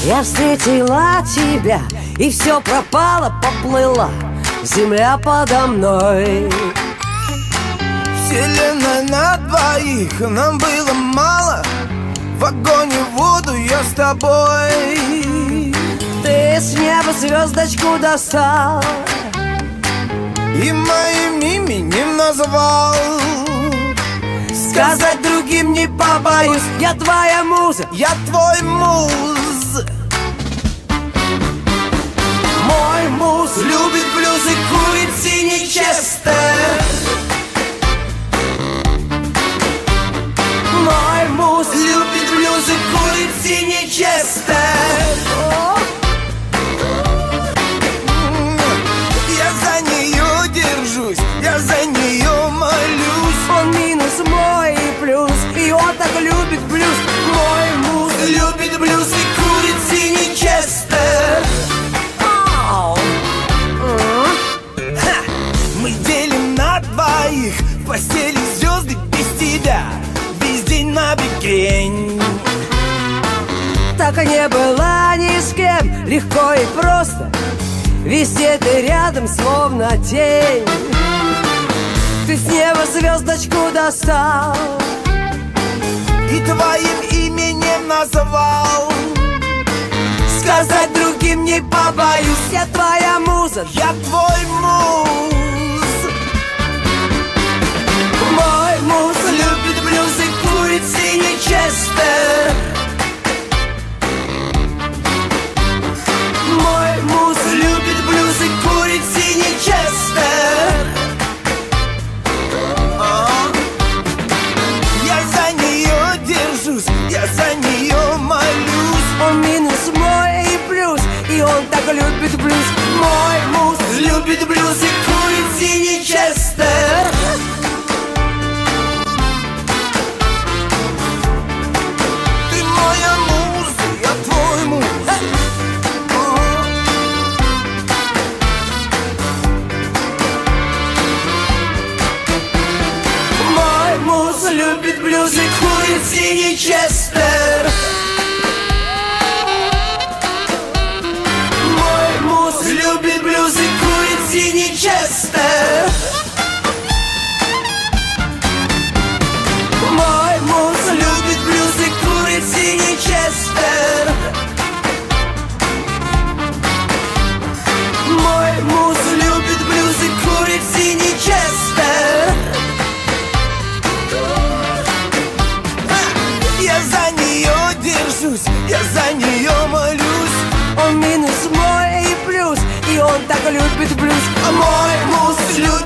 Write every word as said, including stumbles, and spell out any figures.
Я встретила тебя, и все пропало, поплыла земля подо мной. Вселенная на двоих, нам было мало. В огонь и в воду я с тобой. Ты с неба звездочку достал и моим именем назвал. Сказать другим не побоюсь, я твоя муза, я твой муз. Мой муз любит блюз и курит синий честер. Мой муз любит блюз и курит синий честер. Я за нее держусь, я за нее молюсь. Он минус мой и плюс, и он так любит блюз. Мой муз любит блюз и курит синий честер. Мы делим на двоих, в постели звезды без тебя, весь день на бикрень. Так и не было ни с кем, легко и просто. Везде ты рядом, словно тень. Ты с неба звездочку достал и твоим именем назвал. Сказать другим не побоюсь, я твоя муза, я твой муз. Мой муз любит блюз и курит синий честер. Мой муз любит блюз и курит синий честер. Я за нее держусь, я за нее молюсь. Он минус мой и плюс, и он так любит блюз. Мой муз любит блюз и курит синий честер. Ты моя муза, я твой муз. Мой муз любит блюз и курит синий честер. Мой муз любит блюз и курит синий честер. Мой муз любит блюз и курит синий честер. Мой муз любит блюз и курит синий честер. Я за нее держусь, я за нее молюсь. Он минус мой и плюс, и он так любит блюз. А мой муз любит